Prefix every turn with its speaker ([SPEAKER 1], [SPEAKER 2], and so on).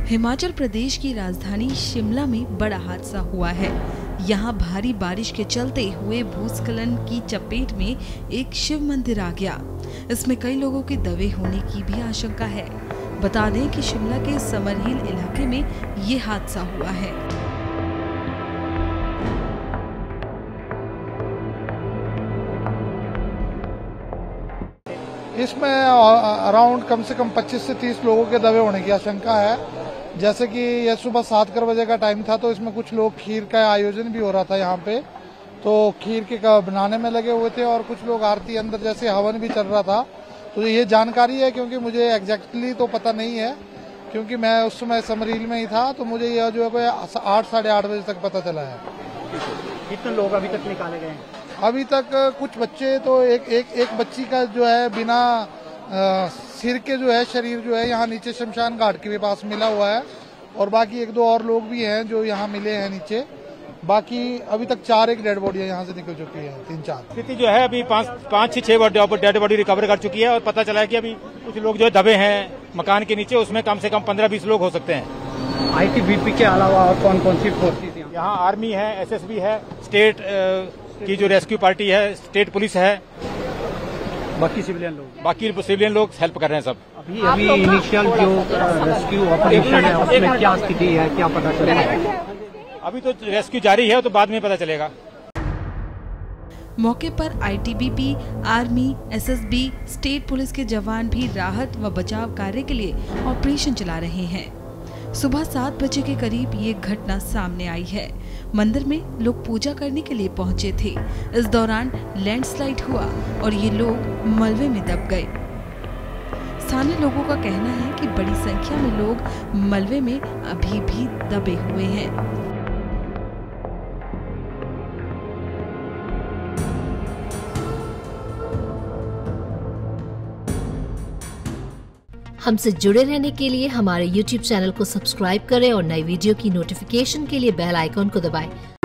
[SPEAKER 1] हिमाचल प्रदेश की राजधानी शिमला में बड़ा हादसा हुआ है। यहाँ भारी बारिश के चलते हुए भूस्खलन की चपेट में एक शिव मंदिर आ गया। इसमें कई लोगों के दबे होने की भी आशंका है। बता दें कि शिमला के समरहिल इलाके में ये हादसा हुआ है।
[SPEAKER 2] इसमें अराउंड कम से कम 25 से 30 लोगों के दबे होने की आशंका है। जैसे कि यह सुबह 7 बजे का टाइम था, तो इसमें कुछ लोग खीर का आयोजन भी हो रहा था यहाँ पे, तो खीर के बनाने में लगे हुए थे और कुछ लोग आरती अंदर जैसे हवन भी चल रहा था। तो ये जानकारी है, क्योंकि मुझे एग्जैक्टली तो पता नहीं है, क्योंकि मैं उस समय समरील में ही था। तो मुझे यह जो है 8 साढ़े 8 बजे तक पता चला है।
[SPEAKER 3] कितने लोग अभी तक निकाले गए हैं?
[SPEAKER 2] अभी तक कुछ बच्चे, तो एक बच्ची का जो है बिना सिर के जो है शरीर जो है यहाँ नीचे शमशान घाट के पास मिला हुआ है, और बाकी 1-2 और लोग भी हैं जो यहाँ मिले हैं नीचे। बाकी अभी तक 4 डेड बॉडी यहाँ से निकल चुकी है, 3-4।
[SPEAKER 3] स्थिति जो है अभी 5 से 6 डेड बॉडी रिकवर कर चुकी है, और पता चला है कि अभी कुछ लोग जो दबे हैं मकान के नीचे, उसमें कम से कम 15-20 लोग हो सकते हैं।
[SPEAKER 4] आईटीबीपी के अलावा और कौन कौन सी फोर्सेज
[SPEAKER 3] यहाँ आर्मी है, एसएसबी है, स्टेट की जो रेस्क्यू पार्टी है, स्टेट पुलिस है,
[SPEAKER 4] बाकी सिविलियन लोग
[SPEAKER 3] हेल्प कर रहे हैं सब।
[SPEAKER 4] अभी इनिशियल जो रेस्क्यू ऑपरेशन है उसमें क्या स्थिति है, क्या पता चलेगा?
[SPEAKER 3] अभी तो रेस्क्यू जारी है, तो बाद में पता चलेगा।
[SPEAKER 1] मौके पर ITBP, army, SSB, state police के जवान भी राहत व बचाव कार्य के लिए ऑपरेशन चला रहे हैं। सुबह 7 बजे के करीब ये घटना सामने आई है। मंदिर में लोग पूजा करने के लिए पहुंचे थे। इस दौरान लैंडस्लाइड हुआ और ये लोग मलबे में दब गए। स्थानीय लोगों का कहना है कि बड़ी संख्या में लोग मलबे में अभी भी दबे हुए हैं।
[SPEAKER 5] हमसे जुड़े रहने के लिए हमारे YouTube चैनल को सब्सक्राइब करें और नई वीडियो की नोटिफिकेशन के लिए बेल आइकॉन को दबाएं।